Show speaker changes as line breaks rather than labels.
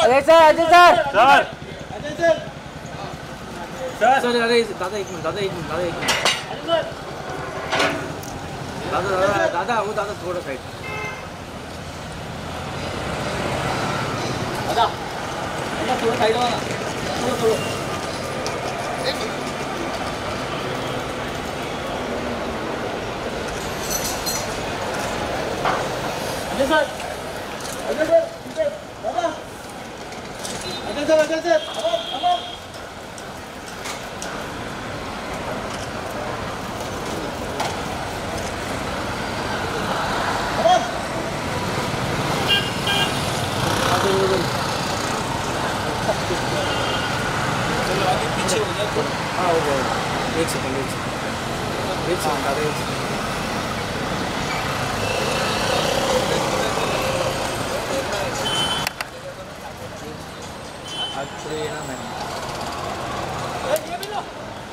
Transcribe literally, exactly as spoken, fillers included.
Ajay sir Ajay sir
sir
Ajay sir
sir sir अरे दादा एक मिनट दादा एक मिनट दादा एक मिनट दादा दादा दादा वो दादा थोड़ा साइड
दादा दादा थोड़ा साइड वाला थोड़ा थोड़ा अजय सर अजय सर दादा अजय सर अजय सर अब अब चलो आगे पीछे हो जाए थोड़ा।
हाँ हो गया एक सेकंड एक सेकंड एक सेकंड दादा एक सेकंड आज थोड़ी ये ना मैंने
ये भी लो